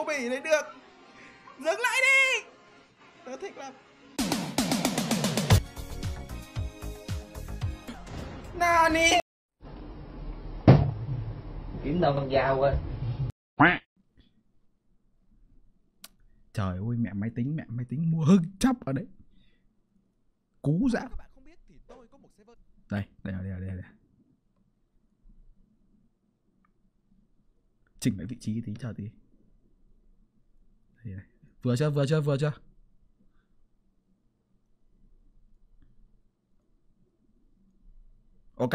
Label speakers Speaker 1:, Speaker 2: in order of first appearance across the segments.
Speaker 1: bỉ đấy được. Dừng lại đi. Tớ thích lắm. Nani.
Speaker 2: Kiếm đâu con dao ơi.
Speaker 1: Trời ơi, mẹ máy tính mua hưng chắp ở đấy. Cú dã. Các bạn không biết thì tôi có một server. Đây. Chỉnh lại vị trí tí chờ tí. Đây. Vừa chưa? Ok.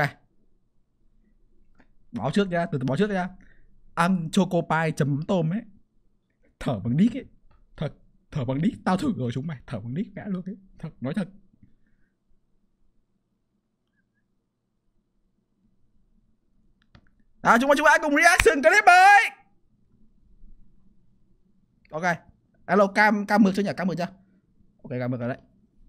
Speaker 1: Báo trước nhá, từ báo trước nhá. Ăn choco pie chấm mắm tôm ấy. Thở bằng đít ấy. Thật, thở bằng đít, tao thử rồi chúng mày, thở bằng đít vẽ luôn ấy. Thật, nói thật. Chúng ta cùng reaction clip ơi. Ok. Hello, cam mượt chưa nhỉ? Cam mượt chưa? Ok, cam mượt rồi đấy.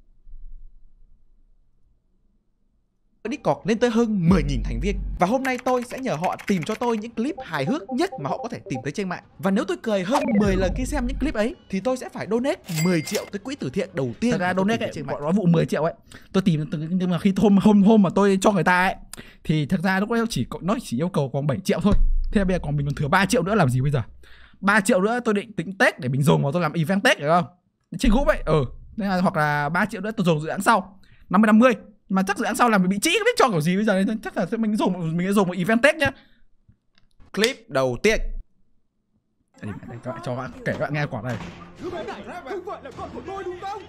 Speaker 1: Discord lên tới hơn 10.000 thành viên. Và hôm nay tôi sẽ nhờ họ tìm cho tôi những clip hài hước nhất mà họ có thể tìm thấy trên mạng. Và nếu tôi cười hơn 10 lần khi xem những clip ấy thì tôi sẽ phải donate 10 triệu tới quỹ từ thiện đầu tiên. Thật ra donate ấy, gọi nó vụ 10 triệu ấy. Tôi tìm nhưng mà khi hôm mà tôi cho người ta ấy thì thật ra nó chỉ yêu cầu còn 7 triệu thôi. Thế bây giờ còn mình còn thừa 3 triệu nữa làm gì bây giờ? 3 triệu nữa tôi định tính Tết để mình dùng vào tôi làm event Tết được không? Trên group ấy. Nên là, hoặc là 3 triệu nữa tôi dùng dự án sau 50-50. Mà chắc dự án sau làm mình bị trĩ không biết cho kiểu gì bây giờ nên chắc là mình sẽ dùng một event Tết nhá. Clip đầu tiên. Đây, các bạn cho kể các bạn nghe quả này.
Speaker 3: Thứ bé này không phải là con của tôi đúng không?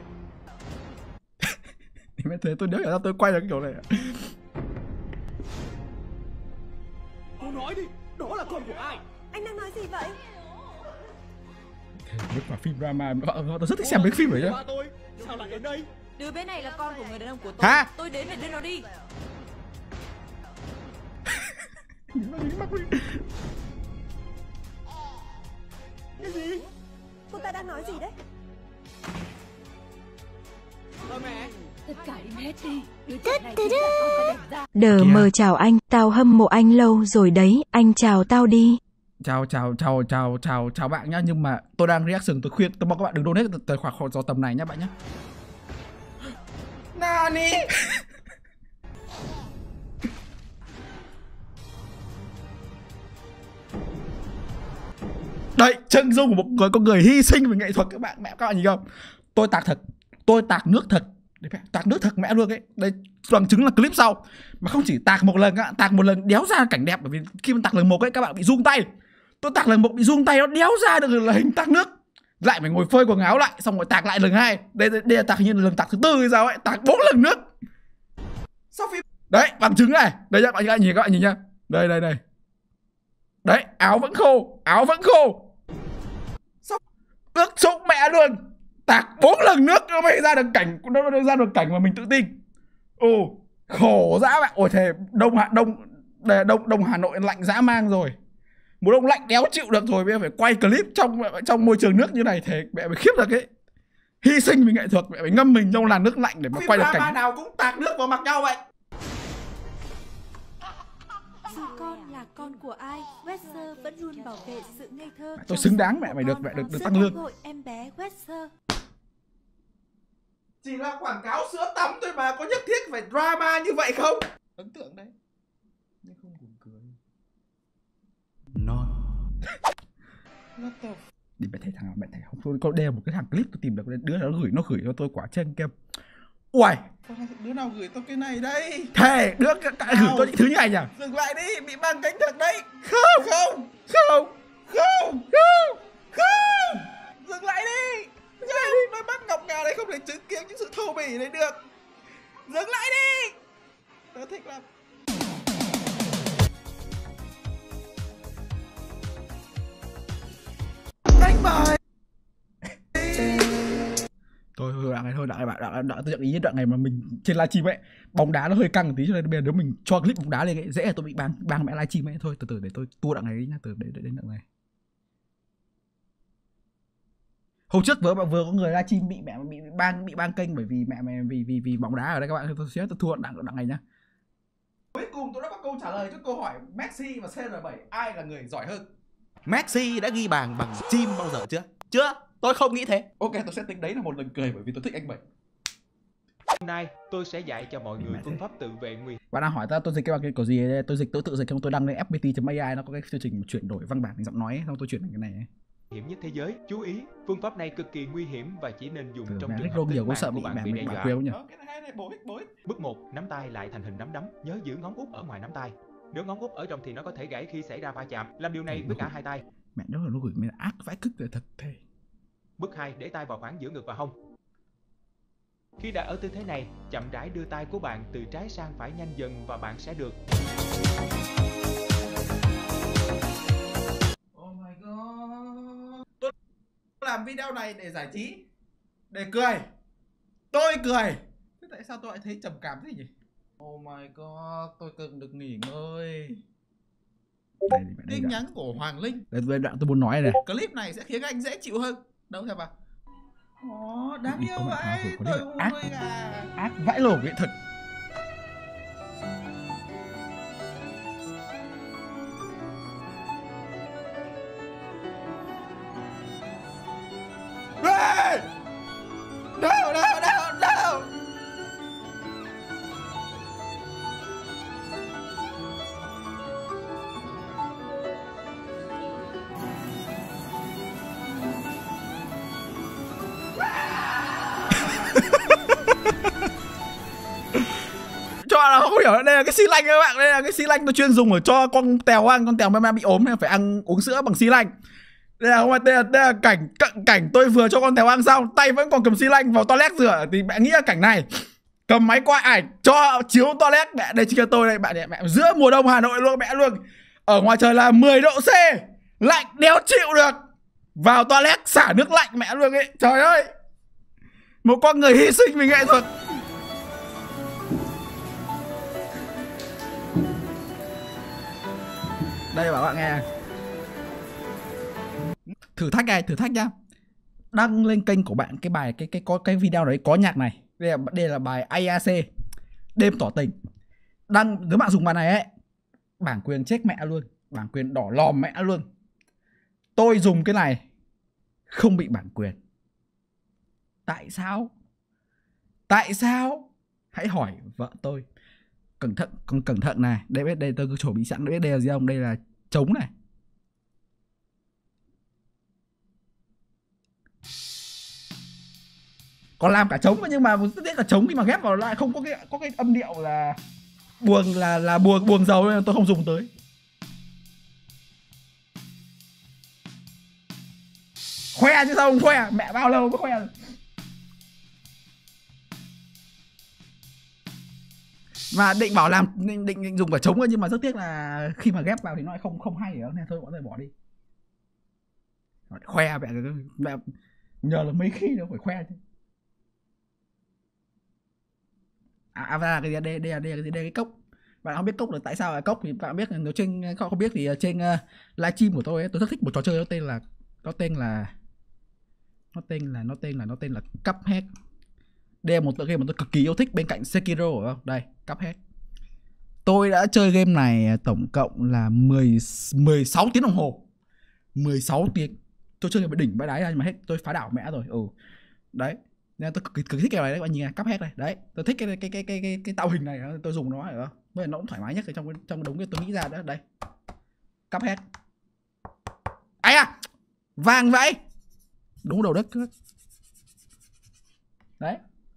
Speaker 1: Thì mới thế tôi nhớ là tôi quay được cái kiểu này.
Speaker 3: Cô nói đi, đó là con của ai?
Speaker 4: Anh đang nói gì vậy?
Speaker 1: Thế mà phim drama tôi rất thích xem mấy phim này nhá.
Speaker 3: Tôi sao lại đến đây?
Speaker 4: Đứa bé này là con của người đàn ông của tôi.
Speaker 1: Hả?
Speaker 4: Tôi đến để đưa nó đi.
Speaker 3: Cái gì?
Speaker 4: Cô ta đang nói gì đấy?
Speaker 3: Ơ mẹ.
Speaker 4: Tất cả im hết đi. Đứa trẻ này chính là con ta đẻ ra.
Speaker 5: Đờ mờ chào anh, tao hâm mộ anh lâu rồi đấy, anh chào tao đi.
Speaker 1: Chào bạn nhá, nhưng mà tôi đang reaction, tôi mong các bạn đừng donate tài khoản do tầm này nhá bạn nhá. Nani. Đây, chân dung của một người có người hy sinh vì nghệ thuật các bạn nhìn không? Tôi tạc nước thật. Tạc nước thật mẹ luôn ấy. Đây bằng chứng là clip sau. Mà không chỉ tạc một lần á, tạc một lần đéo ra cảnh đẹp, bởi vì khi mà tạc lần một ấy các bạn bị rung tay. Tôi tạc lần một bị rung tay, nó đéo ra được là hình tạc nước. Lại phải ngồi phơi quần áo lại, xong rồi tạc lại lần 2. Đây là tạc như là lần tạc thứ 4 hay sao ấy, tạc 4 lần nước. Sao phim? Đấy, bằng chứng này. Đây các bạn nhìn nhá. Đây. Đấy, áo vẫn khô. Sao ướt sũng mẹ luôn. Tạc 4 lần nước nó mới ra được cảnh mà mình tự tin. Khổ dã bạn. Ôi thề, đông Hà Nội lạnh dã man rồi. Mùa đông lạnh đéo chịu được rồi, bây giờ phải quay clip trong môi trường nước như này, thề mẹ phải khiếp được ấy. Hy sinh vì nghệ thuật, mẹ phải ngâm mình trong làn nước lạnh để mà quay được cảnh nào cũng tạt nước vào mặt nhau vậy.
Speaker 4: Dù con là con của ai, Wesker vẫn luôn bảo vệ sự ngây thơ.
Speaker 1: Tôi xứng đáng mẹ mày được tăng lương.
Speaker 4: Em bé Wesker.
Speaker 1: Chỉ là quảng cáo sữa tắm thôi mà, có nhất thiết phải drama như vậy không? Ấn tượng đấy. Nhưng không buồn cười. Non. Đi mẹ thấy không, có đeo một cái thằng clip tôi tìm được, đứa nó gửi cho tôi quả chân kem. Uầy, đứa nào gửi tôi cái này đây? Thề, đứa gửi tôi những thứ như này nhỉ? Dừng lại đi, bị băng cánh thật đấy. Không. Dừng lại đi. Đôi mắt ngọc ngà đấy không thể chứng kiến những sự thô bỉ đấy được. Dừng lại đi. Tớ thích lắm. Đánh bài. Đoạn tôi nhận ý đoạn này mà mình trên livestream ấy, bóng đá nó hơi căng một tí, cho nên bây giờ nếu mình cho clip bóng đá lên ấy, dễ là tôi bị bang mẹ livestream ấy. Thôi từ từ để tôi tua đoạn này đi nhá, từ để đến đoạn này. Hôm trước vừa có người livestream bị bang kênh bởi vì vì bóng đá ở đây các bạn. Tôi thua đoạn này nhá. Cuối cùng tôi đã có câu trả lời cho câu hỏi Messi và CR7 ai là người giỏi hơn. Messi đã ghi bàn bằng chim bao giờ chưa? Chưa, tôi không nghĩ thế. Ok, tôi sẽ tính đấy là một lần cười bởi vì tôi thích anh Bảy.
Speaker 3: Hôm nay tôi sẽ dạy cho mọi người phương pháp tự vệ nguy
Speaker 1: Bạn đang hỏi ta tôi dịch cái bằng cái gì đây? Tôi dịch tự dịch không, tôi đăng lên fpt.ai, nó có cái chương trình chuyển đổi văn bản thành giọng nói ấy, xong tôi chuyển thành cái này ấy.
Speaker 3: hiểm nhất thế giới. Chú ý, phương pháp này cực kỳ nguy hiểm và chỉ nên dùng trong trường
Speaker 1: Mẹ
Speaker 3: hợp
Speaker 1: nhiều có sợ
Speaker 3: của
Speaker 1: bị
Speaker 3: bạn
Speaker 1: mẹ
Speaker 3: bị
Speaker 1: mình
Speaker 3: đe
Speaker 1: bảo
Speaker 3: dọa.
Speaker 1: quêu nhỉ?
Speaker 3: Bước 1, nắm tay lại thành hình nắm đấm, nhớ giữ ngón út ở ngoài nắm tay. Nếu ngón út ở trong thì nó có thể gãy khi xảy ra va chạm. Làm điều này với cả hai tay.
Speaker 1: Mẹ nó gửi mình ác vãi cứt rồi thật thề.
Speaker 3: Bước 2, để tay vào khoảng giữa ngực và hông. Khi đã ở tư thế này, chậm rãi đưa tay của bạn từ trái sang phải nhanh dần và bạn sẽ được.
Speaker 1: Oh my god. Tôi làm video này để giải trí, để cười. Tôi cười. Thế tại sao tôi lại thấy trầm cảm thế nhỉ? Oh my god, tôi cần được nghỉ ngơi. Tin nhắn của Hoàng Linh. Đây đoạn tôi muốn nói này. Clip này sẽ khiến anh dễ chịu hơn. Đâu xem vào. Đáng yêu vậy. Tôi ác, ác vãi lổ nghệ thuật. No. Cho là không hiểu, đây là cái xi lanh các bạn, đây là cái xi lanh tôi chuyên dùng để cho con tèo ăn, con tèo ma bị ốm nên phải ăn uống sữa bằng xi lanh. Đây là cảnh tôi vừa cho con tèo ăn xong, tay vẫn còn cầm xi lanh vào toilet rửa, thì mẹ nghĩ là cảnh này cầm máy quay ảnh cho chiếu toilet. Mẹ đây chính là tôi đây bạn nhỉ, mẹ giữa mùa đông Hà Nội luôn, mẹ luôn. Ở ngoài trời là 10 độ C, lạnh đéo chịu được, vào toilet xả nước lạnh mẹ luôn ấy. Trời ơi, một con người hy sinh vì nghệ thuật. Đây bảo bạn nghe, thử thách nhá. Đăng lên kênh của bạn cái bài cái video đấy có nhạc này. Đây là bài AAC Đêm Tỏ Tình. Đăng, nếu bạn dùng bài này ấy, bản quyền chết mẹ luôn, bản quyền đỏ lòm mẹ luôn. Tôi dùng cái này không bị bản quyền. Tại sao? Tại sao? Hãy hỏi vợ tôi. Cẩn thận này. Đây tôi cứ chuẩn bị sẵn. Đây là gì không? Đây là trống này. Còn làm cả trống nhưng mà rất tiếc là trống khi mà ghép vào lại không có cái âm điệu là buồng là buồng dầu nên tôi không dùng tới. Khoe chứ sao không khoe, mẹ bao lâu mới khoe. Và định bảo làm định dùng cả trống nhưng mà rất tiếc là khi mà ghép vào thì nó lại không hay nữa nên thôi bọn tôi bỏ đi. Khoe mẹ nhờ là mấy khi đâu phải khoe chứ. Đây là cái cốc. Bạn không biết cốc là tại sao là cốc thì bạn biết, nếu trên không biết thì trên livestream của tôi ấy, tôi rất thích một trò chơi nó tên là Cuphead. Đây là một tựa game mà tôi cực kỳ yêu thích bên cạnh Sekiro, phải không? Đây, Cuphead. Tôi đã chơi game này tổng cộng là 16 tiếng đồng hồ. 16 tiếng. Tôi chơi game đỉnh bãi đáy ra nhưng mà hết tôi phá đảo mẹ rồi. Đấy. Nên tôi cực thích cái này đấy, bạn nhìn này, Cuphead này. Đấy, tôi thích cái tạo hình này, tôi dùng nó ở. Với nó cũng thoải mái nhất trong đống cái tôi nghĩ ra đó. Đây. Cuphead. Ai à? Vàng vậy. Đúng đầu đất. Đấy.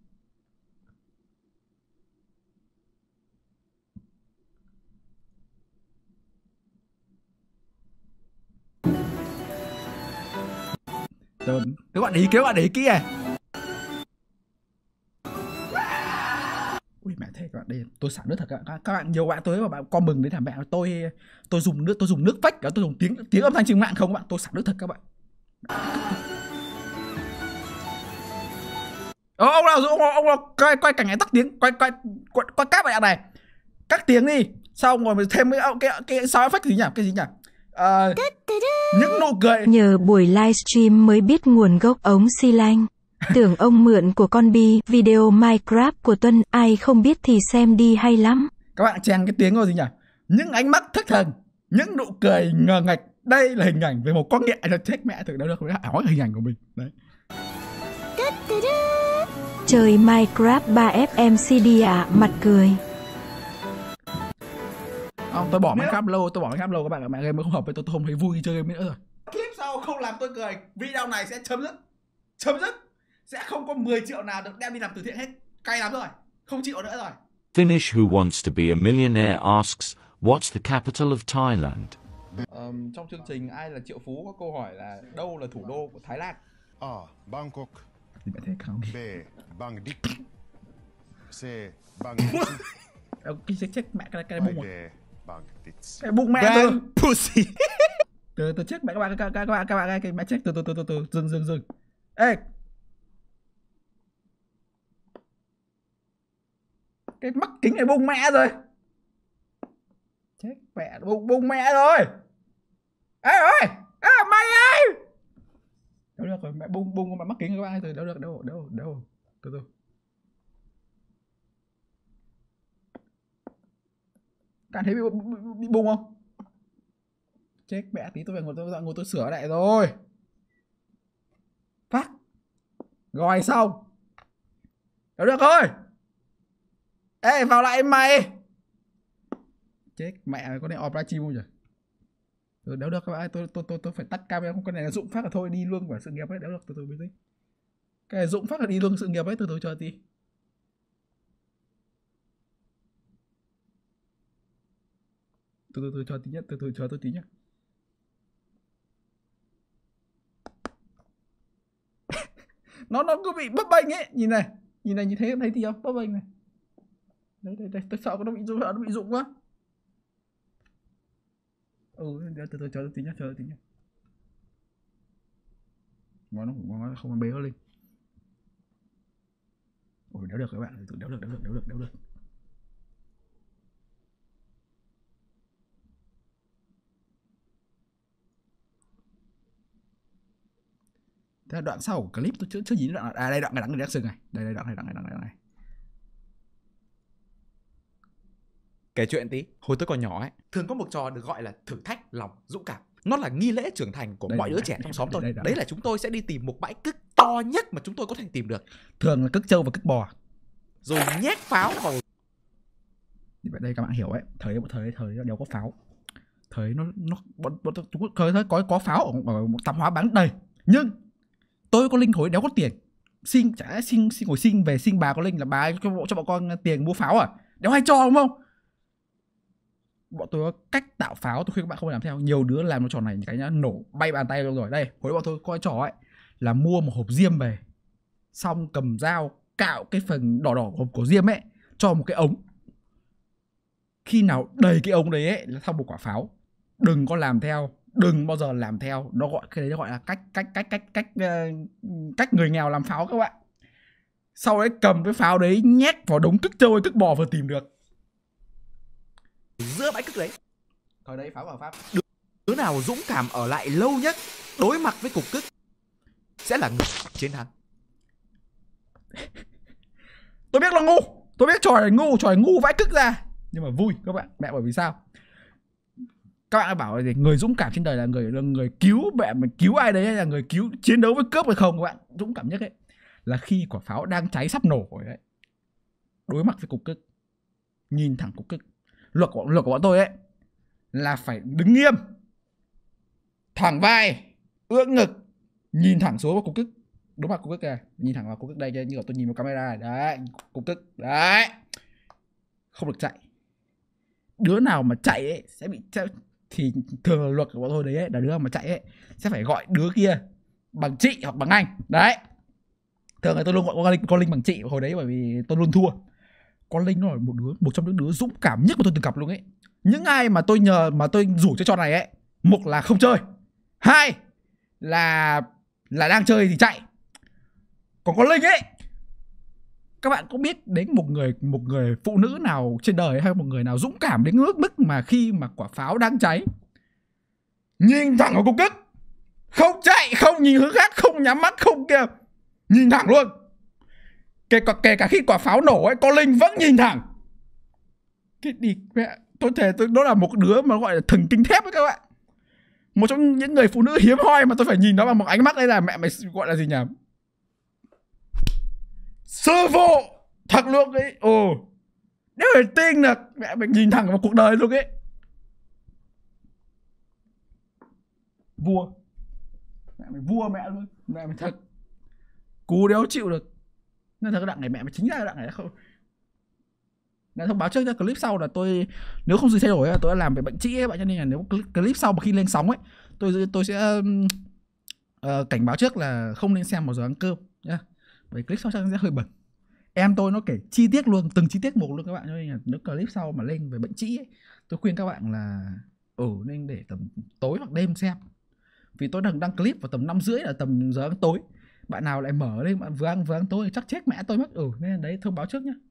Speaker 1: Các bạn để ý kỹ này. Ui mẹ thế các bạn, đây tôi xả nước thật các bạn. Nhiều bạn tới mà bạn comment đến thằng mẹ tôi dùng nước vách, tôi dùng tiếng âm thanh trên mạng không các bạn, tôi xả nước thật các bạn. Ông nào quay cảnh này tắt tiếng, quay cáp lại này, cắt tiếng đi, xong rồi mình thêm cái sound effect gì nhỉ, cái gì nhỉ? Những nụ cười.
Speaker 5: Nhờ buổi livestream mới biết nguồn gốc ống xi lanh. Tưởng ông mượn của con Bi, video Minecraft của Tuân, ai không biết thì xem đi hay lắm.
Speaker 1: Các bạn chèn cái tiếng rồi gì nhỉ? Những ánh mắt thất thần, những nụ cười ngờ ngạch, Đây là hình ảnh về một con nghiện. Chết mẹ thử đâu được hỏi hình ảnh của mình. Đấy.
Speaker 5: Chơi Minecraft 3FM CD à, mặt cười.
Speaker 1: Không, tôi bỏ Minecraft lâu, các bạn game mới không hợp với tôi không thấy vui chơi game nữa rồi. Clip sau không làm tôi cười, video này sẽ chấm dứt. Sẽ không có 10 triệu nào được đem đi làm từ thiện hết. Cay lắm rồi, không chịu nữa rồi.
Speaker 6: Finnish who wants to be a millionaire asks, what's the capital of Thailand?
Speaker 1: Trong chương trình Ai là triệu phú có câu hỏi là đâu là thủ đô của Thái Lan?
Speaker 7: A. Bangkok.
Speaker 1: Thì bạn thấy không?
Speaker 7: B. Bangdik. C. Bangkok.
Speaker 1: Cái chết mẹ cái bụng rồi.
Speaker 7: D. Bangtits.
Speaker 1: Cái bụng mẹ tôi. Pussy. Từ chết mẹ các bạn cái mẹ chết từ dừng. Ê. Cái mắc kính này bung mẹ rồi. Chết mẹ bung mẹ rồi. Ê ơi, mày ơi. Đâu được rồi, mẹ bung mà mắc kính các bạn từ đâu được đâu. Từ. Bạn thấy bị bung không? Chết mẹ tí tôi về ngồi tôi sửa lại rồi. Phát. Rồi xong. Đâu được rồi. Ê vào lại mày. Chết mẹ có này off livestream không nhỉ? Rồi đâu được các bạn, tôi phải tắt camera, không cái này là Dũng phát là thôi đi luôn của sự nghiệp ấy, đâu được từ bình tĩnh. Cái này Dũng phát là đi luôn sự nghiệp ấy, từ chờ tí. Từ chờ tí nhá, chờ tôi tí nhá. nó cứ bị bấp bênh ấy, nhìn này nhìn thấy tí không? Bấp bênh này. Đây, tôi sợ nó bị rụng quá. Từ chờ tí nhá. Nó không bế nó lên. Ôi đéo được các bạn, đéo được. Thế là đoạn sau của clip tôi chưa nhìn đoạn đây đoạn này đắng sừng này. Đây đoạn này. Kể chuyện tí, hồi tôi còn nhỏ ấy, thường có một trò được gọi là thử thách lòng dũng cảm. Nó là nghi lễ trưởng thành của mọi đứa trẻ trong xóm tôi. Đấy là chúng tôi sẽ đi tìm một bãi cức to nhất mà chúng tôi có thể tìm được. Thường là cức trâu và cức bò. Rồi nhét pháo vào. Thì vậy đây các bạn hiểu ấy, thời đéo có pháo. Thời nó có pháo ở một tạp hóa bán đầy. Nhưng tôi có linh khối đéo có tiền. Xin ngồi xin về xin bà có linh là bà ấy cho bọn con tiền mua pháo à? Đéo hay cho đúng không? Bọn tôi có cách tạo pháo, tôi khuyên các bạn không làm theo. Nhiều đứa làm cái trò này cái nhá, nổ bay bàn tay luôn rồi. Đây, hồi đó bọn tôi coi trò ấy là mua một hộp diêm về, xong cầm dao cạo cái phần đỏ hộp của diêm ấy cho một cái ống. Khi nào đầy cái ống đấy ấy là xong một quả pháo. Đừng có làm theo, đừng bao giờ làm theo. Nó gọi cái đấy nó gọi là cách người nghèo làm pháo các bạn. Sau đấy cầm cái pháo đấy nhét vào đống cức trâu hay cức bò vừa tìm được. Giữa bãi cức đấy. Thời đấy pháo vào Pháp. Đứa nào dũng cảm ở lại lâu nhất đối mặt với cục cức sẽ là người chiến thắng. Tôi biết là ngu, tôi biết trò này ngu vãi cức ra, nhưng mà vui các bạn. Mẹ bởi vì sao? Các bạn bảo là người dũng cảm trên đời là người cứu mẹ, mình cứu ai đấy hay là người cứu chiến đấu với cướp hay không các bạn? Dũng cảm nhất ấy là khi quả pháo đang cháy sắp nổ rồi đấy, đối mặt với cục cức, nhìn thẳng cục cức. Luật của bọn tôi ấy là phải đứng nghiêm, thẳng vai, ưỡn ngực, nhìn thẳng xuống vào cục cức, đối mặt cục cức kìa, nhìn thẳng vào cục cức đây như là tôi nhìn vào camera đấy, cục cức đấy, không được chạy. Đứa nào mà chạy ấy sẽ bị thì thường là luật của bọn tôi đấy ấy, là đứa nào mà chạy ấy sẽ phải gọi đứa kia bằng chị hoặc bằng anh đấy. Thường là tôi luôn gọi con Linh bằng chị hồi đấy bởi vì tôi luôn thua. Con Linh nó là một trong những đứa dũng cảm nhất mà tôi từng gặp luôn ấy. Những ai mà tôi nhờ mà tôi rủ cho trò này ấy, một là không chơi, hai là đang chơi thì chạy. Còn con Linh ấy, các bạn có biết đến một người phụ nữ nào trên đời hay một người nào dũng cảm đến mức mà khi mà quả pháo đang cháy nhìn thẳng vào cục cức, không chạy, không nhìn hướng khác, không nhắm mắt, không kìa, nhìn thẳng luôn. Kể cả khi quả pháo nổ ấy, con Linh vẫn nhìn thẳng. Cái đi mẹ, tôi thề đó là một đứa mà gọi là thần kinh thép ấy các bạn. Một trong những người phụ nữ hiếm hoi mà tôi phải nhìn nó bằng một ánh mắt đây là mẹ mày gọi là gì nhỉ? Sư phụ thật luôn ấy. Ồ, nếu phải tin được mẹ mày nhìn thẳng vào cuộc đời luôn ấy. Vua, mẹ mày vua mẹ luôn, mẹ mày thật cú đéo chịu được. Nên thật đoạn này mẹ mày chính ra đoạn này không. Đã thông báo trước cho clip sau là tôi nếu không gì thay đổi tôi đã làm về bệnh trĩ ấy bạn, cho nên là nếu clip sau mà khi lên sóng ấy tôi sẽ cảnh báo trước là không nên xem vào giờ ăn cơm nhá. Bởi clip sau chắc sẽ hơi bẩn. Em tôi nó kể chi tiết luôn, từng chi tiết một luôn các bạn, cho nên là nếu clip sau mà lên về bệnh trĩ ấy, tôi khuyên các bạn là nên để tầm tối hoặc đêm xem. Vì tôi đăng clip vào tầm 5:30 là tầm giờ ăn tối. Bạn nào lại mở lên bạn vừa ăn tối thì chắc chết mẹ tôi mất. Nên là đấy thông báo trước nhá.